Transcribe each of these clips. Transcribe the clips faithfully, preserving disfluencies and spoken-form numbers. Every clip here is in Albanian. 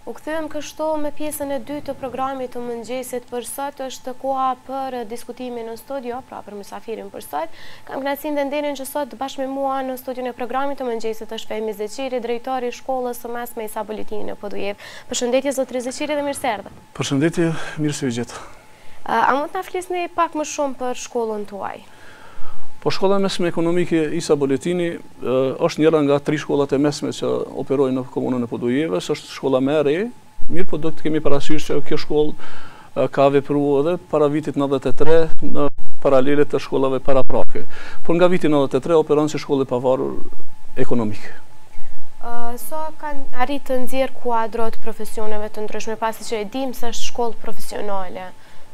U kthyem kështu me pjesën e dytë të programit të mëngjesit për sot. Është koha për diskutimin në studio, pra për mysafirin për sot. Kam kënaqësinë dhe nderin që sot bashkë me mua në studion e programit të mëngjesit është Fehmi Zeqiri, drejtori i shkollës së mesme Isa Boletini në Podujev. Përshëndetje zotri Zeqiri dhe mirë se erdhët. Përshëndetje, mirë se u gjetë. A mund të na flisni pak më shumë për shkollën tuaj? Po shkolla mesme ekonomike Isa Boletini është njëra nga tri shkollat e mesme që operojnë në komunën e Podujevës, është shkolla më e re, mirë po do të kemi parasysh që kjo shkollë ka vepruar edhe para vitit nëntëdhjetë e tre në paralele të shkollave paraprake. Por nga viti nëntëdhjetë e tre operon si shkollë e pavarur ekonomike. Uh, so kanë arritë të nxjerrë kuadrot profesioneve të ndryshme, pasi që e dim se është shkollë profesionale?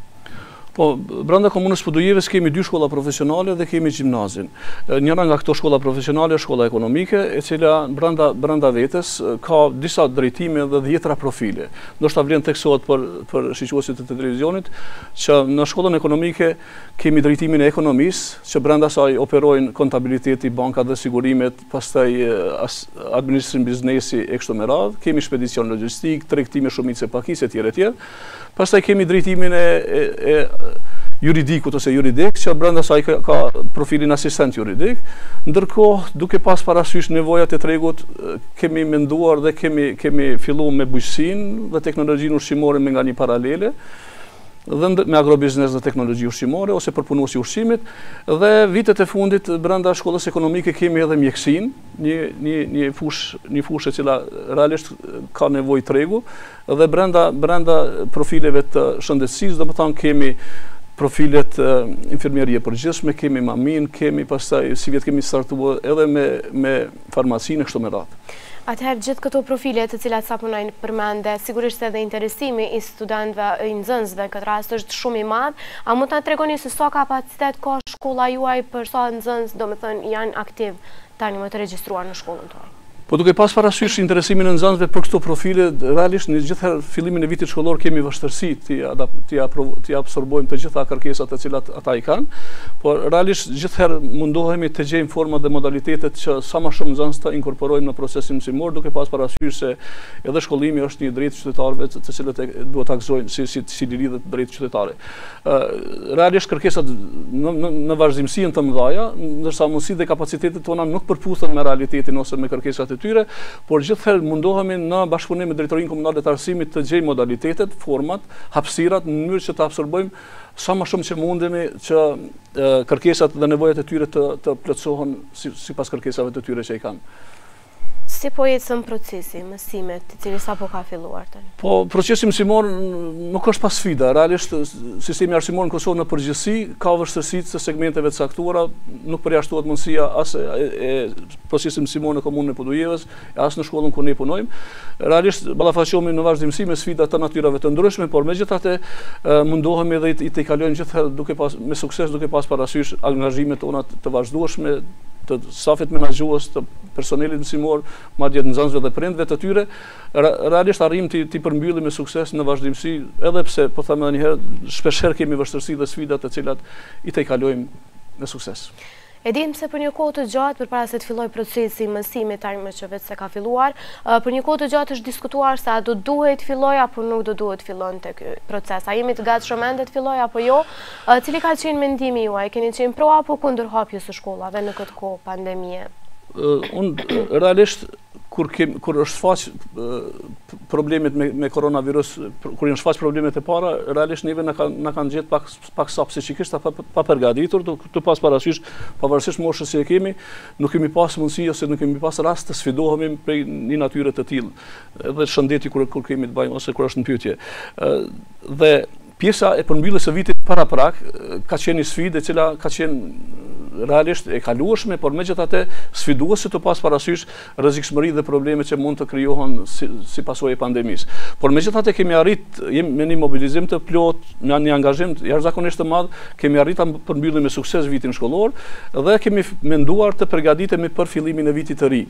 Po, brenda komunës Podujevës kemi dy shkolla profesionale dhe kemi gjimnazin. Njëra nga këto shkolla profesionale është shkolla ekonomike, e cila brenda, brenda vetes ka disa drejtime dhe dhjetra profile. Ndoshta vlen theksohet për, për shiqvuesit e televizionit që në shkollën ekonomike kemi drejtimin e ekonomisë, që brenda saj operojnë kontabiliteti, banka dhe sigurimet, pastaj administrim biznesi e kështu me radhë, kemi shpedicion logjistik, tregtime shumicë e pakisë e tjerë e tjerë. Pastaj kemi drejtimin e, e, e juridikut ose juridik, që brenda saj ka, ka profilin asistent juridik. Ndërkohë, duke pas parasysh nevojat e tregut, kemi menduar dhe kemi, kemi filluar me bujqësinë dhe teknologjinë ushqimore me nga një paralele, dhe me agrobiznes dhe teknologji ushqimore ose përpunuesi ushqimit, dhe vitet e fundit brenda shkollës ekonomike kemi edhe mjekësinë, një një një fushë një fushë e cila realisht ka nevojë tregu, dhe brenda brenda profileve të shëndetësisë, domethënë kemi profilet uh, infermierie përgjithshme, kemi mamin, kemi pastaj si vjet kemi startuar edhe me me farmacinë kështu me radhë. Atëherë gjithë këto profile të cilat sapo na përmende, sigurisht edhe interesimi i studentëve, i nxënësve në këtë rast është shumë i madh. A mund ta tregoni se sa kapacitet ka shkolla juaj për sa nxënës, domethënë janë aktiv tani më të regjistruar në shkollën tuaj? Po duke pas parasysh interesimin e nxënësve për këto profile, realisht në gjithë fillimin e vitit shkollor kemi vështirësi të absorbojmë të gjitha kërkesat të cilat ata i kanë, por realisht gjithherë mundohemi të gjejmë forma dhe modalitetet që sa më shumë nxënës të inkorporojmë në procesin mësimor, duke pas parasysh se edhe shkollimi është një drejtë qytetarëve të cilët duhet ta gëzojnë si si si liri dhe drejtë qytetare. Realisht kërkesat në, në, në vazhdimsi janë të mëdha, ndërsa mundësitë dhe kapacitetet tona nuk përputhen me realitetin ose me kërkesat e tyre, por gjithherë mundohemi në bashkëpunim me drejtorinë komunale të arsimit të gjejmë modalitetet, format, hapësirat në mënyrë që të absorbojmë sa më shumë që mundemi që e, kërkesat dhe nevojat e tyre të, të plotësohen si, sipas kërkesave të tyre që i kanë. Si po ecën procesi mësimit, i cili sapo ka filluar tani? Po, procesi mësimor nuk është pas sfida. Realisht sistemi arsimor në Kosovë në përgjithësi ka vështirësi të segmenteve të caktuara, nuk përjashtohet mundësia as e, e procesit mësimor në komunën e Podujevës, as në shkollën ku ne punojmë. Realisht ballafaqohemi në vazhdimsi me sfida të natyrave të ndryshme, por megjithatë mundohemi dhe i të kalojmë gjithherë duke pas me sukses, duke pas parasysh angazhimet tona të vazhdueshme të stafit menaxhues, të personelit mësimor, madje nxënësve dhe prindve të tyre, realisht arrim të të përmbyllim me sukses në vazhdimsi, edhe pse po them edhe një herë shpeshherë kemi vështirësi dhe sfida të cilat i të kalojmë me sukses. E dim se për një kohë të gjatë, përpara se të filloj procesi mësimit tani që vetë se ka filluar, për një kohë të gjatë është diskutuar se a do duhet filloj apo nuk do duhet fillon të ky proces. A jemi të gatshëm ende të filloj apo jo? Cili ka qenë mendimi juaj? Keni qenë pro apo kundër hapjes së shkollave në këtë kohë pandemie? Uh, unë realisht kur kem kur është shfaq uh, problemet me, me koronavirus, kur janë shfaq problemet e para, realisht neve na kanë na kanë gjetë pak pak sa psikikisht pa, pa përgatitur, të, të pas parasysh pavarësisht moshës që kemi, nuk kemi pas mundësi ose nuk kemi pas rast të sfidohemi prej një natyre të tillë. Edhe shëndeti kur kur kemi të bëjmë ose kur është në pyetje. Uh, dhe pjesa e përmbylljes së vitit paraprak ka qenë një sfidë e cila ka qenë realisht e kalueshme, por megjithatë sfiduese të pas parasysh rrezikshmëri dhe problemet që mund të krijohen si, si pasojë e pandemisë. Por megjithatë kemi arrit jemi me një mobilizim të plot, me një angazhim jashtëzakonisht të madh, kemi arritur të përmbyllim me sukses vitin shkollor dhe kemi menduar të përgatitemi për fillimin e vitit të ri.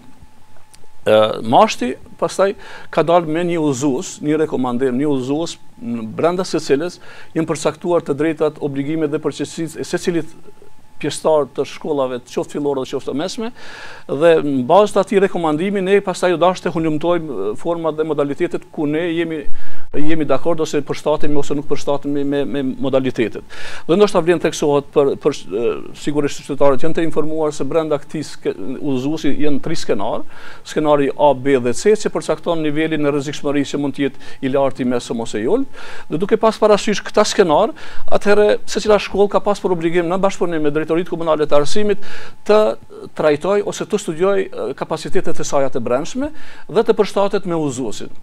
Uh, mashti pastaj ka dalë me një udhëzues, një rekomandim, një udhëzues brenda së cilës janë përcaktuar të drejtat, obligimet dhe përgjegjësitë e secilit pjesëtar të shkollave, qoftë fillore dhe qoftë të mesme, dhe në bazë të atij rekomandimi ne pastaj u dashur të hulumtojmë format dhe modalitetet ku ne jemi jemi dakord ose përshtatemi ose nuk përshtatemi me, me modalitetet. Dhe ndoshta vlen theksohet për, për sigurisht qytetarët janë të informuar se brenda këtij udhëzuesi janë tri skenar, skenari A, B dhe C, që përcakton nivelin e rrezikshmërisë që mund të jetë i lartë, i mesëm ose i ulët. Dhe duke pas parasysh këta skenar, atëherë secila shkollë ka pas për obligim në bashkëpunim me drejtoritë komunale të arsimit të trajtoj ose të studioj kapacitetet e saj të brendshme dhe të përshtatet me udhëzuesin.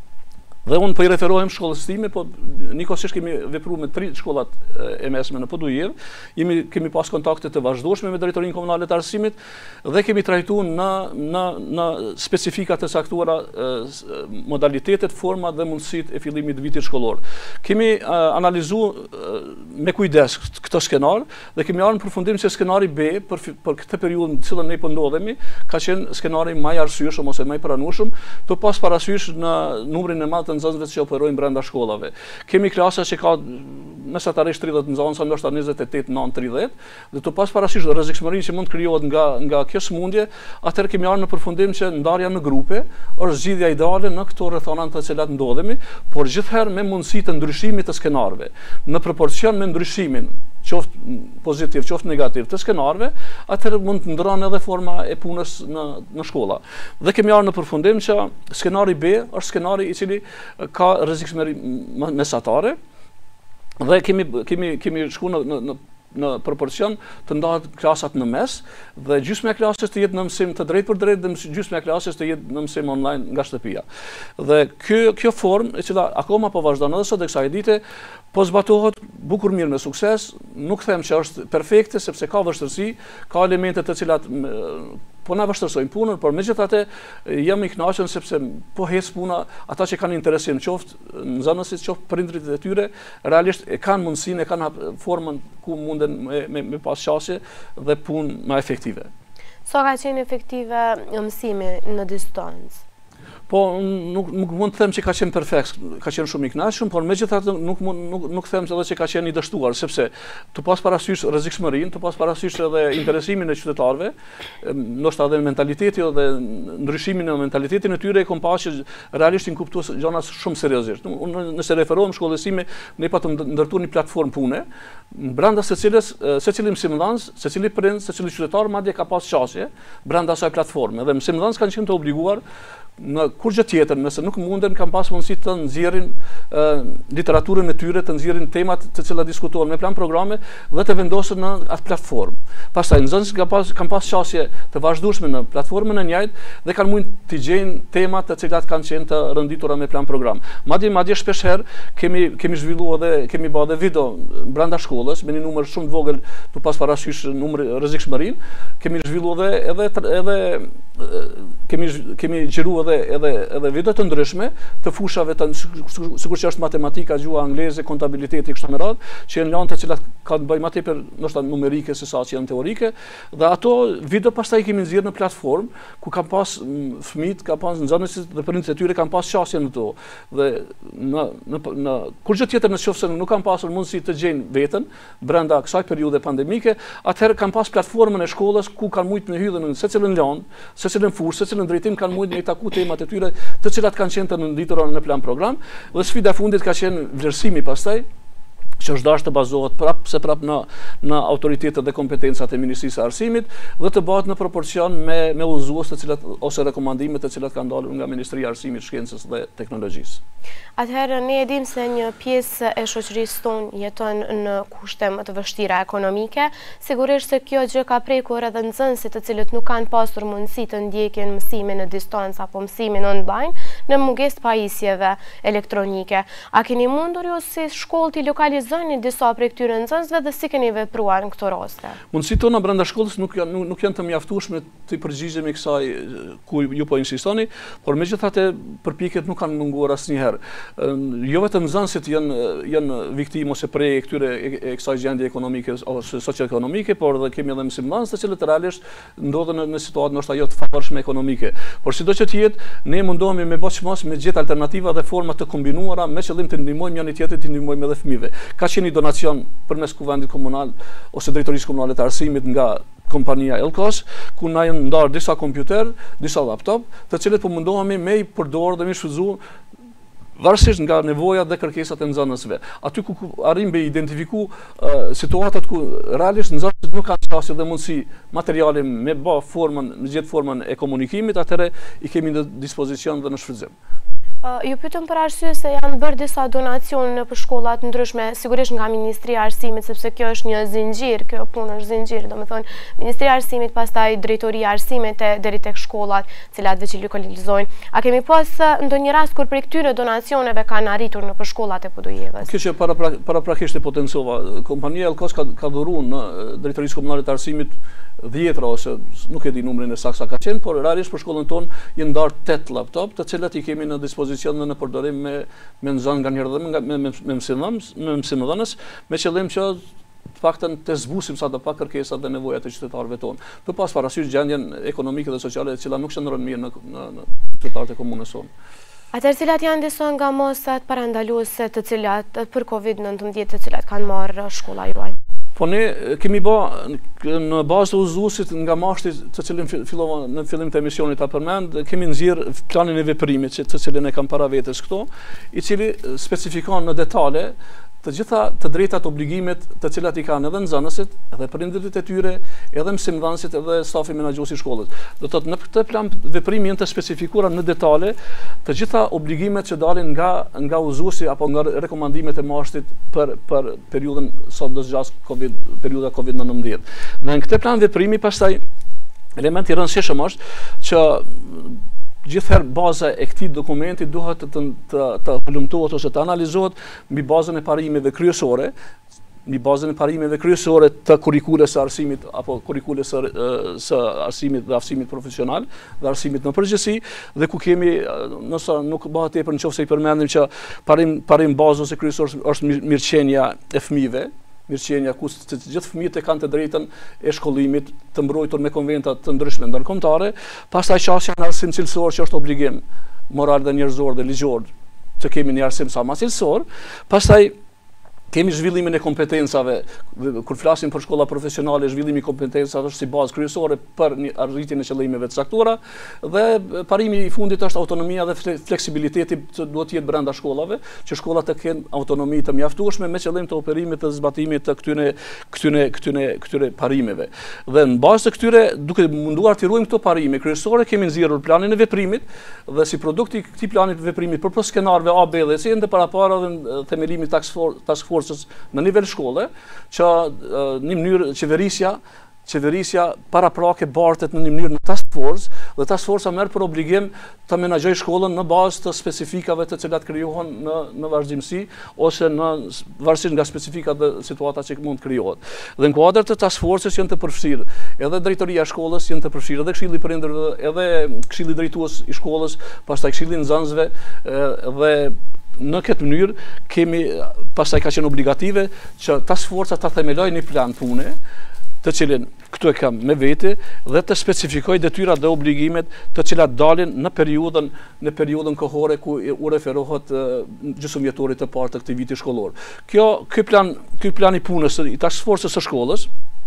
Dhe unë po i referohem shkollës time, po njëkohësisht kemi vepruar me tri shkollat e mesme në Podujevë, jemi kemi pas kontakte të vazhdueshme me drejtorinë komunale të arsimit dhe kemi trajtuar në në në specifika të saktuara modalitetet, format dhe mundësitë e fillimit të vitit shkollor. Kemi analizuar me kujdes këtë skenar dhe kemi ardhur në përfundim se skenari B për për këtë periudhë në cilën ne po ndodhemi ka qenë skenari më i arsyeshëm ose më i pranueshëm, të pas parasysh në numrin e madh nxënësve që operojnë brenda shkollave. Kemi klasa që ka mesatarisht tridhjetë nxënës, ndoshta njëzet e tetë, nëntë, tridhjetë, dhe të pas parasysh rrezikshmërinë që mund të krijohet nga nga kjo smundje, atëherë kemi ardhur në përfundim që ndarja në grupe është zgjidhja ideale në këto rrethana të cilat ndodhemi, por gjithherë me mundësi të ndryshimit të skenarëve, në proporcion me ndryshimin qoftë pozitiv, qoftë negativ të skenarëve, atëherë mund të ndron edhe forma e punës në në shkolla. Dhe kemi ardhur në përfundim që skenari B është skenari i cili ka rrezikshmëri mesatare dhe kemi kemi kemi shkuar në në në proporcion të ndahet klasat në mes dhe gjysma e klasës të jetë në mësim të drejtë për drejtë dhe gjysma e klasës të jetë në mësim online nga shtëpia. Dhe kjo kjo formë e cila akoma po vazhdon edhe sot e kësaj dite po zbatohet bukur mirë me sukses, nuk them që është perfekte sepse ka vështirësi, ka elemente të cilat po na vështirësojnë punën, por megjithatë jam i kënaqur sepse po hes puna, ata që kanë interesim qoftë nxënësit, qoftë prindrit e tyre, realisht e kanë mundësinë, e kanë formën ku munden me, me, me pas qasje dhe punë më efektive. Sa ka qenë efektive mësimi në distancë? Po nuk nuk mund të them që ka qenë perfekt, ka qenë shumë i kënaqshëm, por megjithatë nuk mund nuk nuk them edhe që ka qenë i dështuar, sepse të pas parasysh rrezikshmërinë, të pas parasysh edhe interesimin e qytetarëve, ndoshta edhe mentaliteti dhe ndryshimin e mentalitetit në tyre e kom pasur që realisht i kuptues gjëra shumë seriozisht. Unë nëse referohem shkollës time, ne patëm ndërtuar një platformë pune, brenda së cilës secili mësimdhënës, secili prind, secili qytetar madje ka pas qasje brenda asaj platforme dhe mësimdhënës kanë qenë të obliguar në kur gjë tjetër, nëse nuk munden, kanë pas mundësi të nxjerrin literaturën e tyre, të nxjerrin temat të cilat diskutohen me plan programe dhe të vendosen në atë platformë. Pastaj nxënësit kanë pas kanë pas qasje të vazhdueshme në platformën e njëjtë dhe kanë mund të gjejnë temat të cilat kanë qenë të rënditura me plan program. Madje madje shpesh herë kemi kemi zhvilluar dhe kemi bërë edhe video brenda shkollës me një numër shumë të vogël të pas parasysh numri rrezikshmërinë, kemi zhvilluar edhe edhe edhe kemi kemi gjeruar edhe edhe edhe video të ndryshme të fushave të sikur që është matematika, gjuha angleze, kontabiliteti kështu me radhë, që janë lanë të cilat kanë të bëjnë më tepër ndoshta numerike se sa që janë teorike, dhe ato video pastaj kemi nxjerrë në platformë ku kanë pas fëmijët, kanë pas nxënësit dhe prindërit e tyre kanë pas qasje në to. Dhe në në në kur gjë tjetër nëse nuk kanë pasur mundësi të gjejnë veten brenda kësaj periudhe pandemike, atëherë kanë pas platformën e shkollës ku kanë mujt në hyrje në secilën lanë, secilën fushë, secilën drejtim kanë mujt në taku temat e tyre të cilat kanë qenë të nënditura në plan program, dhe sfida e fundit ka qenë vlerësimi pastaj, që është dashur të bazohet prapë se prapë në në autoritetet dhe kompetencat e Ministrisë së Arsimit dhe të bëhet në proporcion me me udhëzues të cilat ose rekomandimet të cilat kanë dalur nga Ministria e Arsimit, Shkencës dhe Teknologjisë. Atëherë ne e dim se një pjesë e shoqërisë tonë jeton në kushte më të vështira ekonomike, sigurisht se kjo gjë ka prekur edhe nxënësit të cilët nuk kanë pasur mundësi të ndjekin mësimin në distancë apo mësimin online në mungesë të pajisjeve elektronike. A keni mundur ju si shkollë të lokalizoni disa prej këtyre nxënësve dhe si keni vepruar në këto raste? Mundësitë tona brenda shkollës nuk janë nuk, nuk janë të mjaftueshme të përgjigjemi kësaj ku ju po insistoni, por megjithatë përpjekjet nuk kanë munguar asnjëherë. Jo vetëm nxënësit janë janë viktimë ose prej këtyre e kësaj gjendje ekonomike ose socio-ekonomike, por edhe kemi edhe mësimdhënës të cilët realisht ndodhen në, në situatë ndoshta jo të favorshme ekonomike. Por sido që të jetë, ne mundohemi me bosh mos me gjetë alternativa dhe forma të kombinuara me qëllim të ndihmojmë njëri tjetrin, të ndihmojmë edhe fëmijëve. ka qenë një donacion përmes kuvendit komunal ose drejtorisë komunale të arsimit nga kompania Elkos, ku na janë ndarë disa kompjuter, disa laptop, të cilët po mundohemi me i përdorë dhe me shfrytzu varësisht nga nevojat dhe kërkesat e nxënësve. Aty ku arrim me identifiku uh, situatat ku realisht nxënësit nuk kanë qasje dhe mundësi materiale me bë formën, me gjetë formën e komunikimit, atëherë i kemi në dispozicion dhe në shfrytëzim. Uh, ju pyetëm për arsye se janë bërë disa donacione për shkollat ndryshme, sigurisht nga Ministria e Arsimit, sepse kjo është një zinxhir, kjo punë është zinxhir, domethënë Ministria e Arsimit, pastaj Drejtoria e Arsimit deri tek shkollat, të cilat veç i lokalizojnë. A kemi pas ndonjë rast kur prej këtyre donacioneve kanë arritur në për shkollat e Podujevës? Kjo që para paraprakisht e potencova, kompania Elkos ka, ka dhuruar në Drejtorisë Komunale të Arsimit dhjetra ose nuk e di numrin e saktë sa ka qenë, por realisht për shkollën tonë janë ndarë tetë laptop, të cilat i kemi në dispozicion dhe në përdorim me me nxënës nga njëherë dhe me me me mësimdhënës, me qëllim që të paktën të zbusim sa të pak kërkesat dhe nevojat e qytetarëve tonë. Për pas parasysh gjendjen ekonomike dhe sociale e cila nuk shndron mirë në në, në qytetarët e komunës sonë. Atëherë cilat janë disa nga mosat parandaluese të cilat për Covid nëntëmbëdhjetë të cilat kanë marrë shkolla juaj? Po ne kemi ba në bazë të udhëzuesit nga mashti të cilin fillova në fillim të emisionit ta përmend, kemi nxjerr planin e veprimit që të cilin e kam para vetes këto, i cili specifikon në detale të gjitha të drejtat obligimet të cilat i kanë edhe nxënësit, edhe prindërit e tyre, edhe mësimdhënësit, edhe stafi menaxhues i shkollës. Do të thotë në këtë plan veprimi janë të specifikuara në detale të gjitha obligimet që dalin nga nga udhëzuesi apo nga rekomandimet e mashtit për për periudhën sa do zgjas Covid, periudha Covid nëntëmbëdhjetë. Dhe në këtë plan veprimi pastaj element i rëndësishëm është që gjithherë baza e këtij dokumenti duhet të të, të, të hulumtohet ose të analizohet mbi bazën e parimeve kryesore, mbi bazën e parimeve kryesore të kurrikulës së arsimit apo kurrikulës së, së arsimit dhe aftësimit profesional dhe arsimit në përgjithësi, dhe ku kemi, nëse nuk bëhet tepër nëse i përmendim që parim parim bazë ose kryesor është mirëqenia e fëmijëve, mirëqenia ku të gjithë fëmijët e kanë të drejtën e shkollimit të mbrojtur me konventa të ndryshme ndërkombëtare, pastaj qasja në arsim cilësor që është obligim moral dhe njerëzor dhe ligjor të kemi një arsim sa më cilësor, pastaj kemi zhvillimin e kompetencave, kur flasim për shkolla profesionale, zhvillimi i kompetencave është si bazë kryesore për një arritjen e qëllimeve të caktuara, dhe parimi i fundit është autonomia dhe fleksibiliteti që duhet të jetë brenda shkollave, që shkollat të kenë autonomi të mjaftueshme me qëllim të operimit të zbatimit të këtyre këtyre këtyre këtyre parimeve. Dhe në bazë të këtyre, duke munduar të ruajmë këto parime kryesore, kemi nxjerrur planin e veprimit dhe si produkti i këtij plani të veprimit përpos skenarëve A, B dhe C ende parapara dhe themelimi task force në nivel shkolle, që në mënyrë qeverisja qeverisja para prake bartet në një mënyrë në task force, dhe task force merr për obligim të menaxhojë shkollën në bazë të specifikave të cilat krijohen në në vazhdimsi ose në varësisht nga specifikat dhe situatat që mund të krijohet. Dhe në kuadër të task forces janë të përfshirë edhe drejtoria e shkollës, janë të përfshirë edhe këshilli i prindërve, edhe këshilli drejtues i shkollës, pastaj këshilli i nxënësve dhe në këtë mënyrë kemi pastaj ka qenë obligative që task forca ta themelojë një plan pune, të cilin këtu e kam me vete, dhe të specifikoj detyrat dhe obligimet të cilat dalin në periudhën në periudhën kohore ku u referohet gjysmëvjetorit të parë të këtij viti shkollor. Kjo ky plan ky plan i punës i task forces së shkollës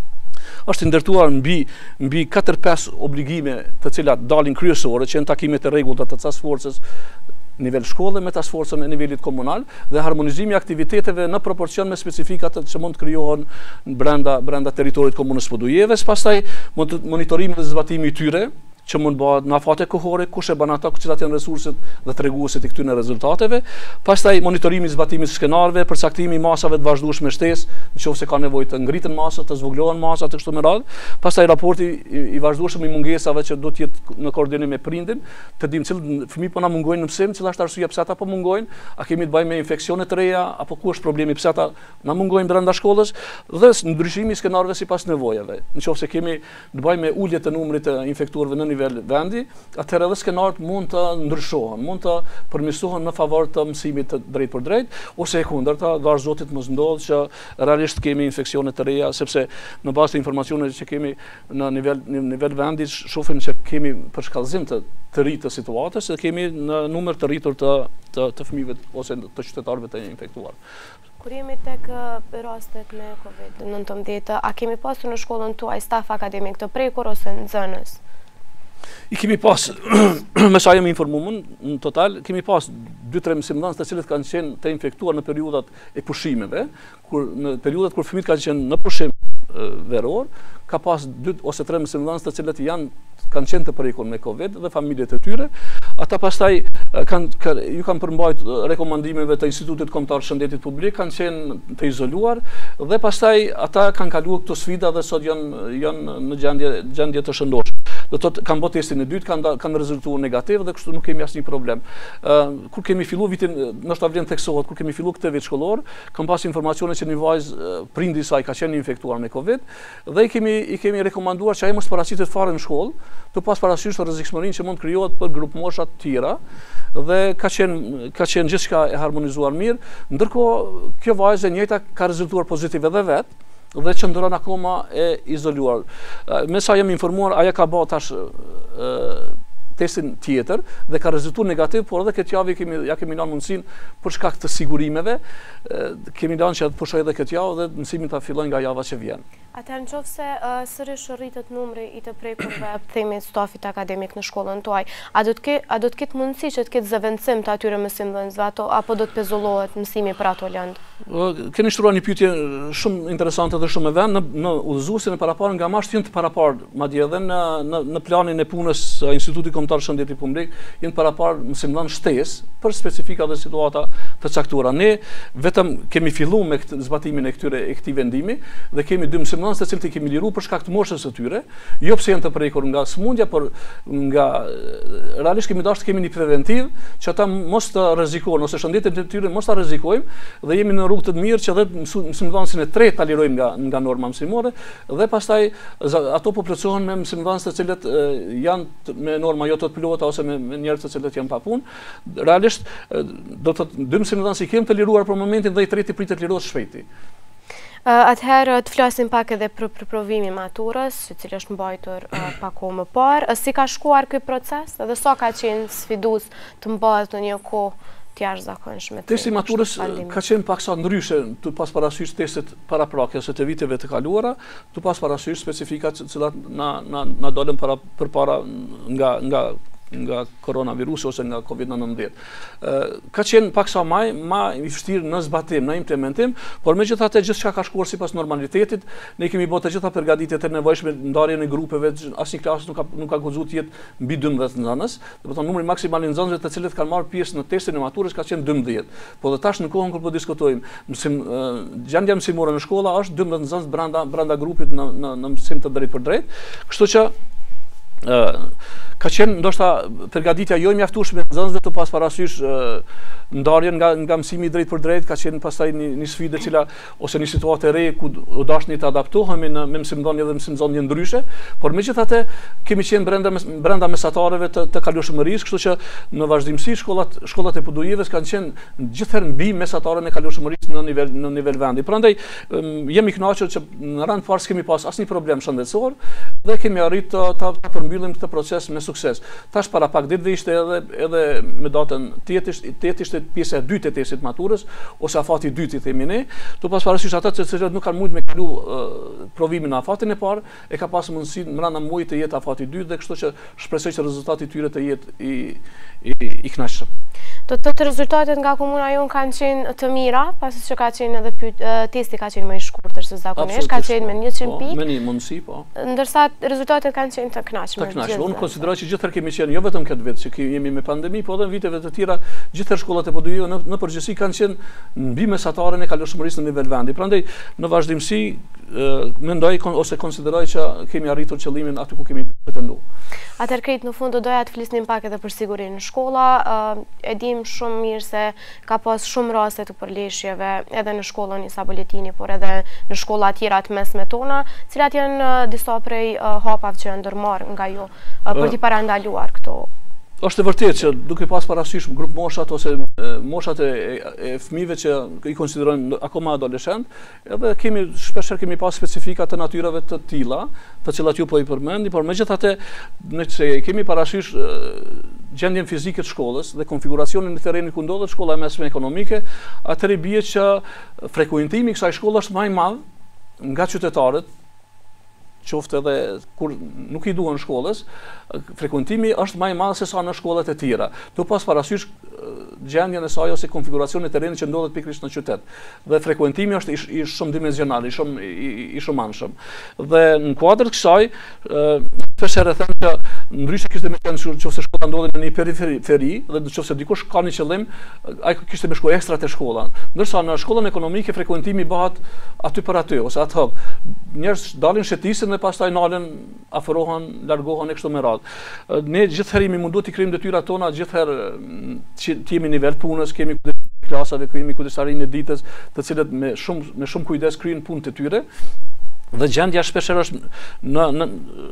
është ndërtuar mbi mbi katër pesë obligime të cilat dalin kryesore, që janë takimet e rregullta të task forces nivel shkolle me task forcën e nivelit komunal dhe harmonizimi i aktiviteteve në proporcion me specifikat që mund të krijohen brenda brenda territorit komunës Podujevës, pastaj monitorimi dhe zbatimi i tyre që mund bëhet në afate kohore, kush e bën ata, cilat janë resurset dhe treguesit e këtyre rezultateve, pastaj monitorimi i zbatimit të skenarëve, përcaktimi i masave të vazhdueshme shtesë, nëse ka nevojë të ngriten masat, të zvogëlohen masat e kështu me radhë, pastaj raporti i, i vazhdueshëm i mungesave që do të jetë në koordinim me prindin, të dimë cilë fëmijë po na mungojnë në mësim, cila është arsyeja pse ata po mungojnë, a kemi të bëjmë me infeksione të reja apo ku është problemi pse ata na mungojnë brenda shkollës, dhe ndryshimi i skenarëve sipas nevojave. Nëse kemi të bëjmë me ulje të numrit të infektuarve në nivel vendi, atëherë edhe skenarët mund të ndryshohen, mund të përmirësohen në favor të mësimit të drejt për drejt, ose e kundërta, dash zotit mos ndodh që realisht kemi infeksione të reja, sepse në bazë të informacioneve që kemi në nivel në nivel vendi shohim se kemi përshkallëzim të të rritë të situatës dhe kemi në numër të rritur të të, të fëmijëve ose të qytetarëve të infektuar. Kur jemi tek rastet me kovid nëntëmbëdhjetë, a kemi pasur në shkollën tuaj staf akademik të prekur ose nxënës? I kemi pas, me sa jemi informuar në total, kemi pas dy tre mësimdhënës të cilët kanë qenë të infektuar në periudat e pushimeve, kur në periudat kur fëmijët kanë qenë në pushim veror, ka pas dy ose tre mësimdhënës të cilët janë kanë qenë të prekur me Covid dhe familjet e tyre. Ata pastaj kanë kan, ju kanë përmbajtur rekomandimeve të Institutit Kombëtar të Shëndetit Publik, kanë qenë të izoluar dhe pastaj ata kanë kaluar këto sfida dhe sot janë janë në gjendje gjendje të shëndoshme. Do thotë kanë bërë testin e dytë, kanë kanë rezultuar negativ dhe kështu nuk kemi asnjë problem. Uh, kur kemi filluar vitin, ndoshta vlen theksohet, kur kemi filluar këtë vit shkollor, kam pas informacione që një vajzë uh, prindi i saj ka qenë infektuar me Covid dhe i kemi i kemi rekomanduar që ai mos paraqitet fare në shkollë, të pas parasysh rrezikshmërinë që mund krijohet për grup mosha të tjera dhe ka qenë ka qenë gjithçka e harmonizuar mirë, ndërkohë kjo vajzë e njëjta ka rezultuar pozitiv edhe vet dhe qëndron akoma e izoluar. Me sa jam informuar, ajo ka bërë tash testin tjetër dhe ka rezultuar negativ, por edhe këtë javë kemi ja kemi lënë mundësinë për shkak të sigurimeve, kemi lënë që të pushoj edhe këtë javë dhe mësimin ta fillojnë nga java që vjen. Atëherë nëse uh, sërish rritet numri i të prekurve themi stafit akademik në shkollën tuaj, a do të a do të ketë mundësi që të ketë zëvendësim të atyre mësimdhënësve ato apo do të pezullohet mësimi për ato lëndë? Keni shtruar një pyetje shumë interesante dhe shumë e vend në në udhëzuesin e paraparë nga mashtë janë të paraparë, madje edhe në në në planin e punës së Institutit Kombëtar të Shëndetit Publik janë të paraparë mësimdhënë shtesë për specifika dhe situata të caktuara. Ne vetëm kemi filluar me këtë zbatimin e këtyre e këtij vendimi dhe kemi dy mësimdhënë të cilët i kemi liruar për shkak të moshës së tyre, jo pse janë të prekur nga sëmundja, por nga realisht kemi dashur të kemi një preventiv që ata mos të rrezikojnë ose shëndetin e tyre mos ta rrezikojmë dhe jemi në rrugë të mirë që edhe mësimdhënësin e tretë ta lirojmë nga nga norma mësimore dhe pastaj ato po plotësohen me mësimdhënës të cilët janë me norma jo të pilota ose me, me njerëz të cilët janë pa punë. Realisht do të thotë dy mësimdhënës i kemi të liruar për momentin dhe i treti pritet lirohet shpejti. Uh, atëherë të flasim pak edhe për, për provimin maturës, i cili është mbajtur uh, pak kohë më parë. Uh, si ka shkuar ky proces edhe sa ka qenë sfidues të mbahet në një kohë të jashtëzakonshme? Testi i maturës ka qenë paksa ndryshe, të pas parasysh testet paraprake ose të viteve të kaluara, të pas parasysh specifikat që cilat na na na dolën para përpara nga nga nga koronavirusi ose nga Covid nëntëmbëdhjetë. Ka qenë paksa maj, ma i vështirë në zbatim, në implementim, por megjithatë gjithçka ka shkuar sipas normalitetit. Ne kemi bërë të gjitha përgatitjet e nevojshme, ndarjen e grupeve, asnjë klasë nuk ka nuk ka guxuar të jetë mbi dymbëdhjetë nxënës. Do të thonë numri maksimal i nxënësve të cilët kanë marrë pjesë në testin e maturës ka qenë dymbëdhjetë. Po dhe tash në kohën kur po diskutojmë, mësim gjendja mësimore në shkolla është dymbëdhjetë nxënës brenda brenda grupit në në, në mësim të drejtë për drejtë. Kështu që Uh, ka qenë ndoshta përgatitja jo e mjaftueshme e nxënësve të pas parasysh uh, ndarjen nga nga mësimi drejt për drejt, ka qenë pastaj një, një sfidë e cila ose një situatë e re ku u dashni të adaptohemi në me mësimdhënie dhe mësimdhënie ndryshe, por megjithatë kemi qenë brenda brenda mesatareve të, të kalueshmërisë, kështu që në vazhdimsi shkollat shkollat e P D I-ves kanë qenë gjithherë mbi mesataren e kalueshmërisë në nivel në nivel vendi. Prandaj um, jemi kënaqur që në rand parë s'kemi pas asnjë problem shëndetësor dhe kemi arritur ta ta përmbyllim këtë proces me sukses. Tash para pak ditë ishte edhe edhe me datën tetë ishte pjesa e dytë e testit maturës ose afati i dytë i themi ne, tu pas parasysh ata që cilët nuk kanë mujt me kalu uh, provimin në afatin e parë, e ka pasur mundësi brenda muajit të jetë afati i dytë dhe kështu që shpresoj që rezultati i tyre të jetë i i, i kënaqshëm. Do të thotë rezultatet nga komuna jon kanë qenë të mira, pasi që ka qenë edhe pyet, testi ka qenë më i shkurtër se zakonisht, ka qenë me njëqind pikë. Me një mundësi, po. Ndërsa rezultatet kanë qenë të kënaqshme. Të kënaqshme. Unë konsideroj që gjithherë kemi qenë jo vetëm këtë vit që jemi me pandemi, po edhe në viteve të tjera, gjithherë shkollat e P D I-ut në, në përgjithësi kanë qenë mbi mesataren e kalueshmërisë në nivel vendi. Prandaj në vazhdimsi mendoj ose konsideroj që kemi arritur qëllimin aty ku kemi pretenduar. Atëherë krejt në fund do doja të flisnim pak edhe për sigurinë në shkolla. E dim shumë mirë se ka pas shumë raste të përleshjeve edhe në shkollën Isa Boletini, por edhe në shkolla tjera të mesme tona, cilat janë disa prej hapave që janë ndërmarrë nga ju për t'i parandaluar këto. Është e vërtetë që duke pas parasysh grup moshat ose e, moshat e, e, e fëmijëve që i konsiderojmë akoma adoleshent, edhe kemi shpeshherë kemi pas specifika të natyrave të tilla, të cilat ju po i përmendi, por megjithatë ne kemi parasysh gjendjen fizike të shkollës dhe konfiguracionin e terrenit ku ndodhet shkolla e mesme ekonomike, atëherë bie që frekuentimi i kësaj shkolle është më i madh nga qytetarët, qoftë edhe kur nuk i duan shkollës, frekuentimi është më i madh se sa në shkollat e tjera. Tu pas parasysh gjendjen e saj ose konfiguracionin e terrenit që ndodhet pikërisht në qytet. Dhe frekuentimi është i, i shumë dimensional, i shumë i, i shumanshëm. Dhe në kuadër të kësaj, shpesh herë them që ndryshe kishte më qenë nëse shkolla ndodhet në një periferi dhe nëse dikush ka një qëllim, ai kishte më shkuar ekstra te shkolla. Ndërsa në shkollën ekonomike frekuentimi bëhet aty për aty ose ad hoc. Njerëz dalin shëtisin dhe pastaj nalen, afrohen, largohen e kështu me radhë. Ne gjithherë jemi munduar të krijojmë detyrat tona, gjithherë që të jemi në nivel punës, kemi kujdesarinë klasave, kemi kujdesarinë e ditës, të cilët me shumë me shumë kujdes kryejnë punët e tyre. Dhe gjendja shpeshherë është në në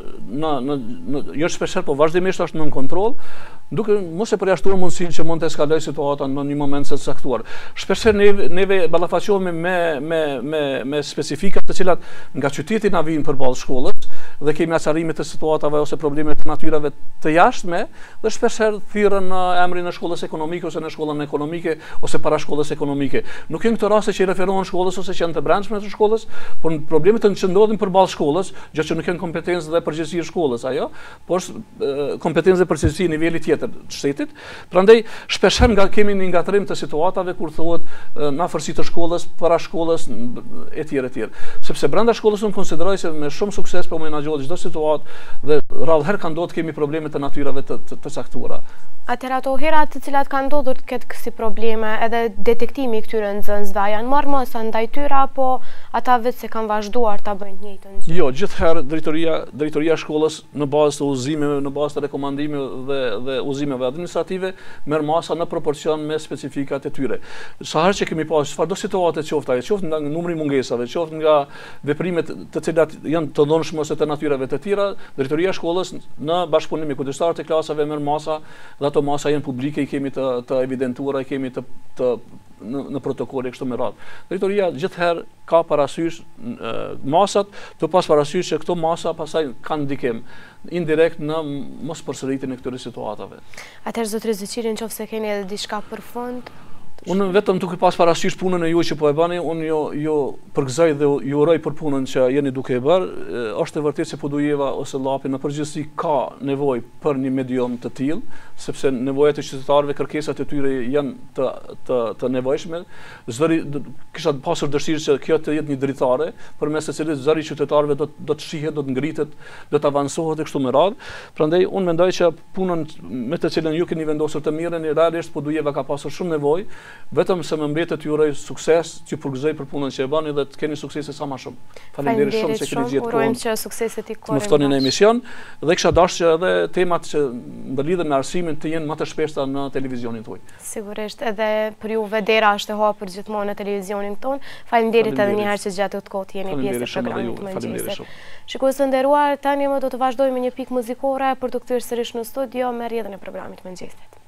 në në, në jo shpeshherë, po vazhdimisht është nën kontroll, duke mos e përjashtuar mundësinë që mund të eskalojë situata në një moment të caktuar. Shpeshherë neve neve ballafaqohemi me me me me specifika të cilat nga qyteti na vijnë përballë shkollës dhe kemi acarime të situatave ose probleme të natyrave të jashtme dhe shpeshherë thirrën në emrin e shkollës ekonomike ose në shkollën ekonomike ose para shkollës ekonomike. Nuk janë këto raste që i referohen shkollës ose që janë të brendshme të shkollës, por problemet që ndodhin përballë shkollës, gjë që nuk kanë kompetencë dhe përgjegjësi e shkollës ajo, por kompetencë dhe përgjegjësi në niveli tjetër të shtetit. Prandaj shpeshherë nga kemi një ngatrim të situatave kur thuhet në afërsi të shkollës, para shkollës etj etj. Sepse brenda shkollës unë konsideroj se me shumë sukses po menaxhohet çdo situatë dhe rrallëherë kanë ndodhur kemi probleme të natyrave të, të, të caktuara. Atëherë ato herat të cilat kanë ndodhur këtë kësi probleme edhe detektimi i këtyre nxënësve janë marrë masa ndaj tyre apo ata vetë se kanë vazhduar ta bëjnë të njëjtën gjë? Jo, gjithherë drejtoria drejtoria e shkollës në bazë të udhëzimeve, në bazë të rekomandimeve dhe dhe udhëzimeve administrative merr masa në proporcion me specifikat e tyre. Sa herë që kemi pasur çfarëdo situate qoftë ajo, qoftë nga numri mungesave, qoftë nga veprimet të cilat janë të dhunshme ose të natyrave të tjera, drejtoria e shkollës në bashkëpunim me kujdestarët e klasave merr masa dhe ato masa janë publike, i kemi të, të evidentuara, i kemi të, të në, në protokolle kështu me radhë. Drejtoria gjithherë ka parasysh e, masat, të pas parasysh që këto masa pastaj kanë ndikim indirekt në mos përsëritjen e këtyre situatave. Atëherë zotëri Zyqiri, nëse keni edhe diçka për fund? Unë vetëm duke pas parasysh punën e juaj që po e bani, unë jo jo përgëzoj dhe ju uroj për punën që jeni duke e bërë. Është e vërtetë se Podujeva ose Llapi në përgjithësi ka nevojë për një medium të tillë, sepse nevojat e qytetarëve, kërkesat e tyre janë të të të nevojshme. Zëri kisha pasur dëshirë që kjo të jetë një dritare përmes së cilit zëri i qytetarëve do do të shihet, do të ngritet, do të avancohet e kështu me radhë. Prandaj unë mendoj që punën me të cilën ju keni vendosur të mirën, realisht Podujeva ka pasur shumë nevojë. Vetëm se më mbetet ju uroj sukses, t'ju përgëzoj për punën që e bani dhe të keni suksese sa më shumë. Faleminderit shumë se keni gjetur kohën. Urojmë që sukseset i të më ftoni në emision dhe kisha dashur që edhe temat që ndërlidhen me arsimin të jenë më të shpeshta në televizionin tuaj. Sigurisht, edhe për juve dera është e hapur gjithmonë në televizionin ton. Faleminderit edhe një herë që gjatë të kohët jeni pjesë e programit të mëngjesit. Shikues të nderuar, tani më do të vazhdojmë me një pikë muzikore për të kthyer sërish në studio me rrjedhën e programit të mëngjesit.